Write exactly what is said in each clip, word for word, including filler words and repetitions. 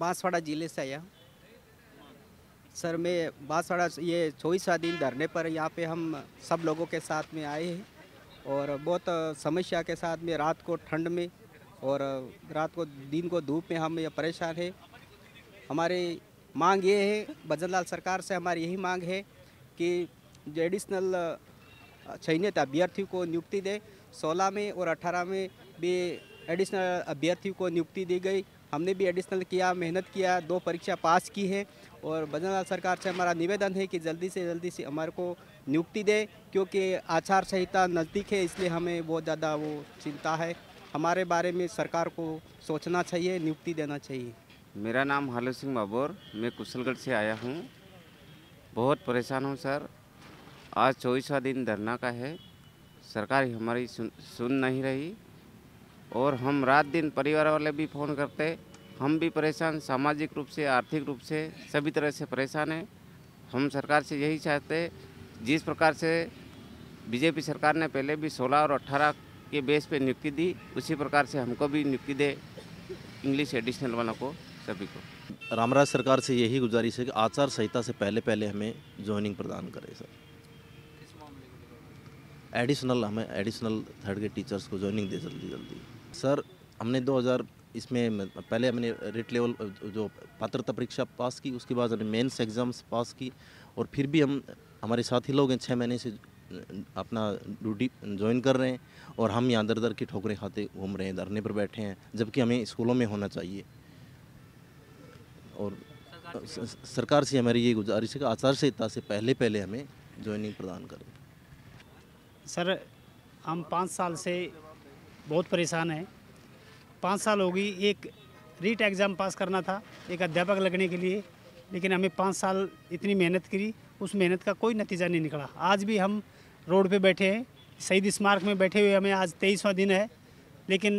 बांसवाड़ा जिले से आया हूँ। सर मैं बांसवाड़ा से ये चौबीसवां दिन धरने पर यहाँ पे हम सब लोगों के साथ में आए हैं और बहुत समस्या के साथ में रात को ठंड में और रात को दिन को धूप में हम ये परेशान है। हमारी मांग ये है भजनलाल सरकार से, हमारी यही मांग है कि जो एडिशनल चयनित अभ्यर्थियों को नियुक्ति दे। सोलह में और अठारह में भी एडिशनल अभ्यर्थियों को नियुक्ति दी गई। हमने भी एडिशनल किया, मेहनत किया, दो परीक्षा पास की है और भजनलाल सरकार से हमारा निवेदन है कि जल्दी से जल्दी से हमारे को नियुक्ति दे, क्योंकि आचार संहिता नज़दीक है, इसलिए हमें बहुत ज़्यादा वो चिंता है। हमारे बारे में सरकार को सोचना चाहिए, नियुक्ति देना चाहिए। मेरा नाम हालू सिंह बाबोर, मैं कुशलगढ़ से आया हूँ। बहुत परेशान हूँ सर। आज चौबीसवां दिन धरना का है, सरकार हमारी सुन, सुन नहीं रही और हम रात दिन परिवार वाले भी फ़ोन करते, हम भी परेशान, सामाजिक रूप से, आर्थिक रूप से, सभी तरह से परेशान हैं। हम सरकार से यही चाहते, जिस प्रकार से बीजेपी सरकार ने पहले भी सोलह और अठारह के बेस पे नियुक्ति दी, उसी प्रकार से हमको भी नियुक्ति दे, इंग्लिश एडिशनल वालों को, सभी को। रामराज सरकार से यही गुजारिश है कि आचार संहिता से पहले पहले हमें ज्वाइनिंग प्रदान करें सर। एडिशनल हमें एडिशनल थर्ड के टीचर्स को ज्वाइनिंग दे जल्दी जल्दी सर। हमने दो हज़ार इसमें पहले हमने रेट लेवल जो पात्रता परीक्षा पास की, उसके बाद हमने मेंस एग्ज़ाम्स पास की और फिर भी हम हमारे साथी लोग हैं छः महीने से अपना ड्यूटी ज्वाइन कर रहे हैं और हम यहाँ दर दर की ठोकरें खाते घूम रहे हैं, धरने पर बैठे हैं, जबकि हमें स्कूलों में होना चाहिए। और सरकार से हमारी ये गुजारिश है कि आचार संहिता से पहले पहले हमें ज्वाइनिंग प्रदान करें। सर हम पाँच साल से बहुत परेशान हैं। पाँच साल हो गई, एक रीट एग्ज़ाम पास करना था एक अध्यापक लगने के लिए, लेकिन हमें पाँच साल इतनी मेहनत करी, उस मेहनत का कोई नतीजा नहीं निकला। आज भी हम रोड पे बैठे हैं, शहीद स्मारक में बैठे हुए, हमें आज तेईसवां दिन है। लेकिन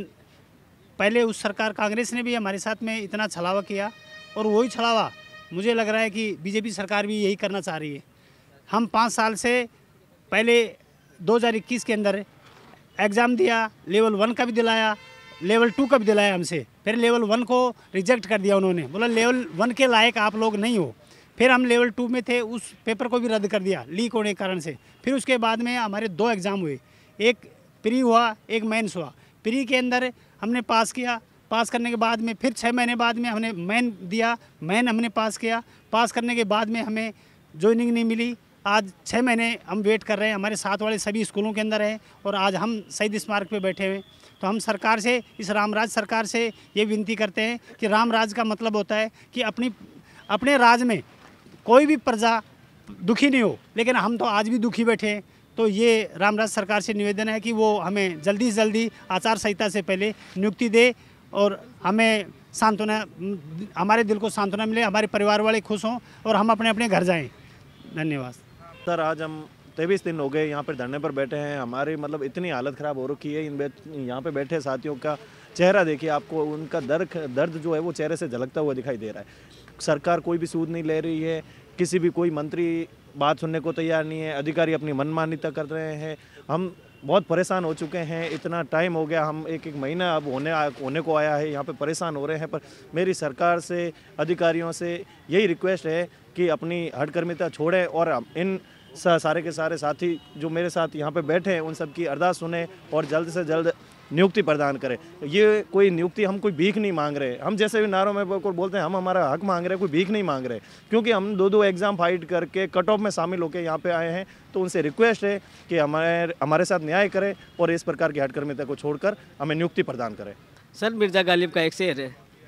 पहले उस सरकार कांग्रेस ने भी हमारे साथ में इतना छलावा किया और वही छलावा मुझे लग रहा है कि बीजेपी सरकार भी यही करना चाह रही है। हम पाँच साल से पहले दो हज़ार इक्कीस के अंदर एग्ज़ाम दिया, लेवल वन का भी दिलाया, लेवल टू का भी दिलाया हमसे, फिर लेवल वन को रिजेक्ट कर दिया उन्होंने, बोला लेवल वन के लायक आप लोग नहीं हो। फिर हम लेवल टू में थे, उस पेपर को भी रद्द कर दिया लीक होने के कारण से। फिर उसके बाद में हमारे दो एग्ज़ाम हुए, एक प्री हुआ, एक मेंस हुआ। प्री के अंदर हमने पास किया, पास करने के बाद में फिर छः महीने बाद में हमने मेन दिया, मेन हमने पास किया। पास करने के बाद में हमें ज्वाइनिंग नहीं मिली। आज छः महीने हम वेट कर रहे हैं, हमारे साथ वाले सभी स्कूलों के अंदर हैं और आज हम शहीद स्मारक पे बैठे हुए। तो हम सरकार से, इस रामराज सरकार से ये विनती करते हैं कि रामराज का मतलब होता है कि अपनी अपने राज में कोई भी प्रजा दुखी नहीं हो, लेकिन हम तो आज भी दुखी बैठे हैं। तो ये रामराज सरकार से निवेदन है कि वो हमें जल्दी से जल्दी आचार संहिता से पहले नियुक्ति दे और हमें सांत्वना, हमारे दिल को सांत्वना मिले, हमारे परिवार वाले खुश हों और हम अपने अपने घर जाएँ। धन्यवाद सर। आज हम तेईस दिन हो गए यहाँ पर धरने पर बैठे हैं। हमारी मतलब इतनी हालत ख़राब हो रखी है। इन यहाँ पे बैठे साथियों का चेहरा देखिए, आपको उनका दर्द दर्द जो है वो चेहरे से झलकता हुआ दिखाई दे रहा है। सरकार कोई भी सूद नहीं ले रही है, किसी भी कोई मंत्री बात सुनने को तैयार नहीं है, अधिकारी अपनी मनमानिता कर रहे हैं। हम बहुत परेशान हो चुके हैं, इतना टाइम हो गया, हम एक एक महीना अब होने होने को आया है, यहाँ पे परेशान हो रहे हैं। पर मेरी सरकार से, अधिकारियों से यही रिक्वेस्ट है कि अपनी हठकर्मिता छोड़ें और इन सारे के सारे साथी जो मेरे साथ यहाँ पे बैठे हैं उन सब की अरदास सुने और जल्द से जल्द नियुक्ति प्रदान करें। ये कोई नियुक्ति, हम कोई भीख नहीं मांग रहे। हम जैसे भी नारों में बोलते हैं हम हमारा हक मांग रहे हैं, कोई भीख नहीं मांग रहे, क्योंकि हम दो दो एग्ज़ाम फाइट करके कट ऑफ में शामिल होकर यहाँ पे आए हैं। तो उनसे रिक्वेस्ट है कि हमारे हमारे साथ न्याय करें और इस प्रकार की हठकर्मिता को छोड़कर हमें नियुक्ति प्रदान करें। सर मिर्ज़ा गालिब का एक शेर है,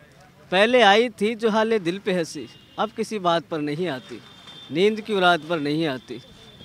पहले आई थी जो हाले दिल पे हंसी, अब किसी बात पर नहीं आती, नींद की रात पर नहीं आती।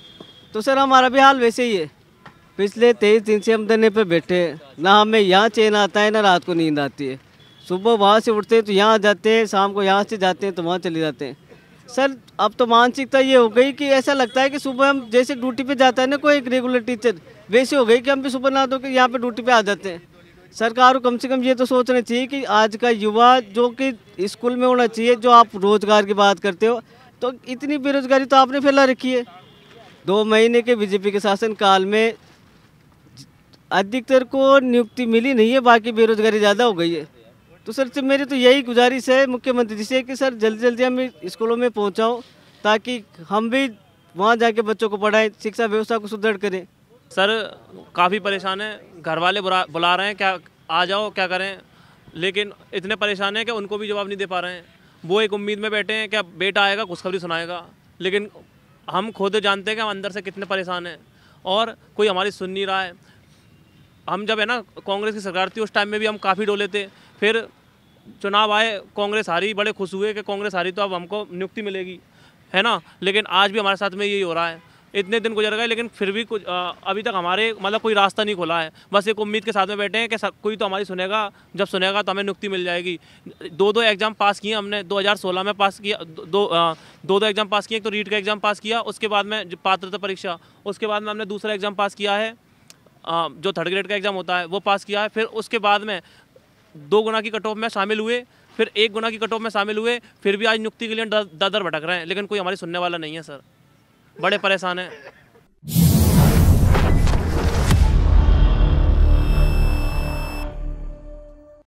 तो सर हमारा भी हाल वैसे ही है। पिछले तेईस दिन से हम धरने पे बैठे हैं, ना हमें यहाँ चैन आता है ना रात को नींद आती है। सुबह वहाँ से उठते हैं तो यहाँ जाते हैं, शाम को यहाँ से जाते हैं तो वहाँ चले जाते हैं। सर अब तो मानसिकता ये हो गई कि ऐसा लगता है कि सुबह हम जैसे ड्यूटी पे जाता है ना कोई एक रेगुलर टीचर, वैसे हो गई कि हम भी सुबह ना धो के यहाँ पे ड्यूटी पे आ जाते हैं। सरकार को कम से कम ये तो सोचना चाहिए कि आज का युवा जो कि स्कूल में होना चाहिए। जो आप रोजगार की बात करते हो तो इतनी बेरोजगारी तो आपने फैला रखी है। दो महीने के बीजेपी के शासन काल में अधिकतर को नियुक्ति मिली नहीं है, बाकी बेरोजगारी ज़्यादा हो गई है। तो सर से मेरी तो यही गुजारिश है मुख्यमंत्री जी से कि सर जल्दी जल्दी हमें स्कूलों में पहुंचाओ, ताकि हम भी वहां जाके बच्चों को पढ़ाएं, शिक्षा व्यवस्था को सुदृढ़ करें। सर काफ़ी परेशान हैं, घर वाले बुला बुला रहे हैं, क्या आ जाओ क्या करें, लेकिन इतने परेशान हैं कि उनको भी जवाब नहीं दे पा रहे हैं। वो एक उम्मीद में बैठे हैं क्या बेटा आएगा खुशखबरी सुनाएगा, लेकिन हम खुद जानते हैं कि हम अंदर से कितने परेशान हैं और कोई हमारी सुन नहीं रहा है। हम जब है ना कांग्रेस की सरकार थी उस टाइम में भी हम काफ़ी डोले थे, फिर चुनाव आए, कांग्रेस हारी, बड़े खुश हुए कि कांग्रेस हारी तो अब हमको नियुक्ति मिलेगी, है ना, लेकिन आज भी हमारे साथ में यही हो रहा है। इतने दिन गुजर गए लेकिन फिर भी कुछ आ, अभी तक हमारे मतलब कोई रास्ता नहीं खुला है। बस एक उम्मीद के साथ में बैठे हैं कि कोई तो हमारी सुनेगा, जब सुनेगा तो हमें नियुक्ति मिल जाएगी। दो दो एग्ज़ाम पास किए हमने, दो हज़ार सोलह में पास किया, दो आ, दो दो एग्ज़ाम पास किए, तो रीट का एग्ज़ाम पास किया, उसके बाद में पात्रता परीक्षा, उसके बाद में हमने दूसरा एग्ज़ाम पास किया है, आ, जो थर्ड ग्रेड का एग्ज़ाम होता है वो पास किया है। फिर उसके बाद में दो गुना की कट ऑफ में शामिल हुए, फिर एक गुना की कट ऑफ में शामिल हुए, फिर भी आज नियुक्ति के लिए दर दर भटक रहे हैं, लेकिन कोई हमारी सुनने वाला नहीं है सर, बड़े परेशान हैं।